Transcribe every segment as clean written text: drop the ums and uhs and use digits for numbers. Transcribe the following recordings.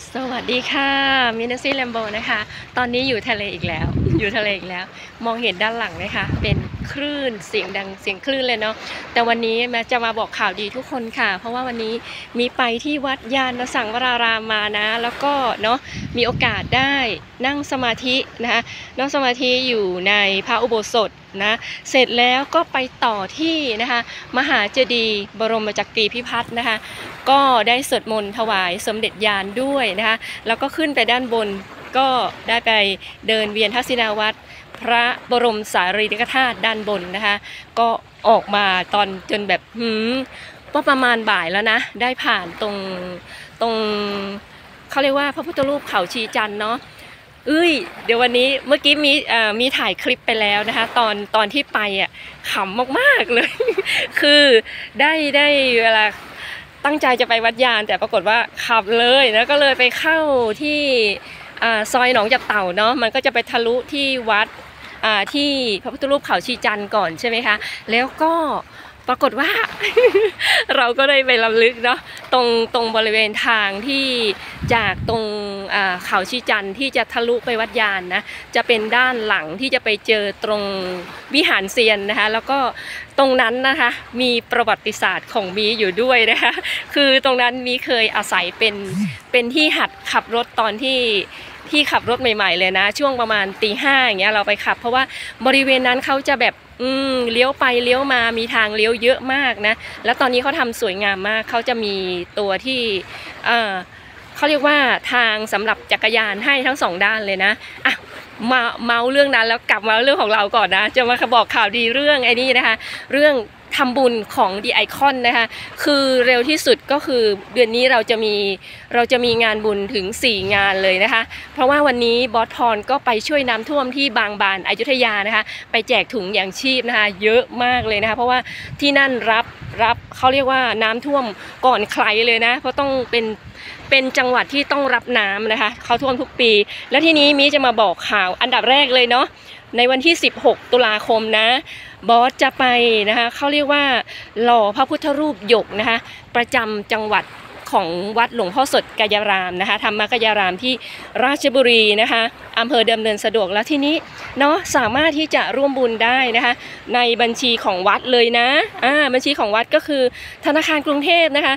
สวัสดีค่ะมินาซี่แลมโบนะคะตอนนี้อยู่ทะเลอีกแล้วอยู่ทะเลอีกแล้วมองเห็นด้านหลังไหมคะเป็นคลื่นเสียงดังเสียงคลื่นเลยเนาะแต่วันนี้แม่จะมาบอกข่าวดีทุกคนค่ะเพราะว่าวันนี้มีไปที่วัดยานสังวรารามมานะแล้วก็เนาะมีโอกาสได้นั่งสมาธินะคะนั่งสมาธิอยู่ในพระอุโบสถนะเสร็จแล้วก็ไปต่อที่นะคะมหาเจดีย์บรมจักรีพิพัฒน์นะคะก็ได้สวดมนต์ถวายสมเด็จยานด้วยนะคะแล้วก็ขึ้นไปด้านบนก็ได้ไปเดินเวียนทักษิณาวัตรพระบรมสารีริกธาตุด้านบนนะคะก็ออกมาตอนจนแบบก็ประมาณบ่ายแล้วนะได้ผ่านตรงเขาเรียกว่าพระพุทธรูปเขาชีจันทร์เนาะเดี๋ยววันนี้เมื่อกี้มีถ่ายคลิปไปแล้วนะคะตอนที่ไปขำมากๆเลย คือได้เวลาตั้งใจจะไปวัดยานแต่ปรากฏว่าขับเลยแล้วก็เลยไปเข้าที่ซอยหนองจับเต่าเนาะมันก็จะไปทะลุที่วัดที่พระพุทธรูปเขาชีจันทร์ก่อนใช่ไหมคะแล้วก็ปรากฏว่า เราก็ได้ไปรำลึกเนาะตรงบริเวณทางที่จากตรงเขาชีจันทร์ที่จะทะลุไปวัดยานนะจะเป็นด้านหลังที่จะไปเจอตรงวิหารเซียนนะคะแล้วก็ตรงนั้นนะคะมีประวัติศาสตร์ของมีอยู่ด้วยนะคะคือตรงนั้นมีเคยอาศัยเป็นที่หัดขับรถตอนที่ขับรถใหม่ๆเลยนะช่วงประมาณตี 5อย่างเงี้ยเราไปขับเพราะว่าบริเวณนั้นเขาจะแบบเลี้ยวไปเลี้ยวมามีทางเลี้ยวเยอะมากนะแล้วตอนนี้เขาทำสวยงามมากเขาจะมีตัวที่เขาเรียกว่าทางสำหรับจักรยานให้ทั้ง2ด้านเลยนะมาเมาเรื่องนั้นแล้วกลับมาเรื่องของเราก่อนนะจะมาบอกข่าวดีเรื่องไอ้นี่นะคะเรื่องทำบุญของ The Icon นะคะคือเร็วที่สุดก็คือเดือนนี้เราจะมีงานบุญถึง4งานเลยนะคะเพราะว่าวันนี้บอสพรก็ไปช่วยน้ำท่วมที่บางบานอยุธยานะคะไปแจกถุงยางชีพนะคะเยอะมากเลยนะคะเพราะว่าที่นั่นรับเขาเรียกว่าน้ำท่วมก่อนใครเลยนะเพราะต้องเป็นจังหวัดที่ต้องรับน้ำนะคะเขาท่วมทุกปีแล้วทีนี้มีจะมาบอกข่าวอันดับแรกเลยเนาะในวันที่16ตุลาคมนะบอสจะไปนะคะเขาเรียกว่าหล่อพระพุทธรูปหยกนะคะประจำจังหวัดของวัดหลวงพ่อสดกายารามนะคะธรรมกายารามที่ราชบุรีนะคะอำเภอดำเนินสะดวกแล้วที่นี้เนาะสามารถที่จะร่วมบุญได้นะคะในบัญชีของวัดเลยนะบัญชีของวัดก็คือธนาคารกรุงเทพนะคะ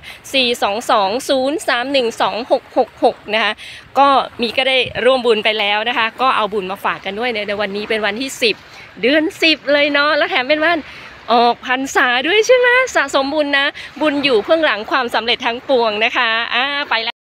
422031266นะคะก็ได้ร่วมบุญไปแล้วนะคะก็เอาบุญมาฝากกันด้วยในวันนี้เป็นวันที่10 เดือน 10เลยเนาะแล้วแถมเป็นวันออกพรรษาด้วยใช่ไหมสะสมบุญนะบุญอยู่เบื้องหลังความสำเร็จทั้งปวงนะคะไปแล้ว